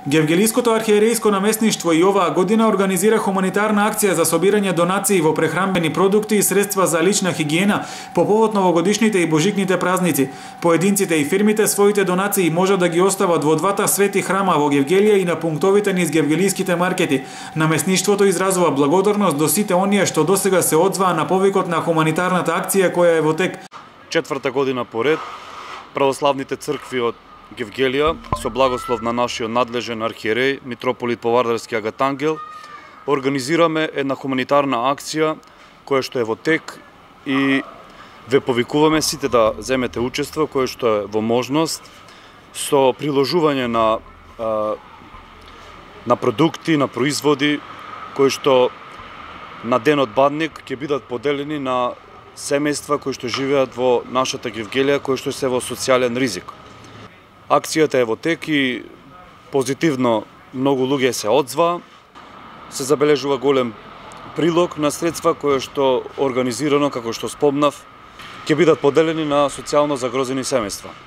Гевгелиското архиерејско наместништво и оваа година организира хуманитарна акција за собирање донации во прехранбени продукти и средства за лична хигиена по повод новогодишните и божикните празници. Поединците и фирмите своите донации можат да ги остават во двата свети храма во Гевгелија и на пунктовите низ гевгелиските маркети. Наместништвото изразува благодарност до сите оние што досега се одзваа на повикот на хуманитарната акција која е во тек. Четврта година поред православните цркви од Гевгелија, со благослов на нашиот надлежен архиереј, митрополит Повардарски Агат Ангел, организираме една хуманитарна акција која што е во тек и ве повикуваме сите да земете учество, кој што е во можност, со приложување на продукти, на производи, кои што на денот Бадник ќе бидат поделени на семејства кои што живеат во нашата Гевгелија, кои што се во социјален ризик. Акцијата е во тек и позитивно многу луѓе се одзваа. Се забележува голем прилог на средства кои што организирано, како што спомнав, ќе бидат поделени на социјално загрозени семејства.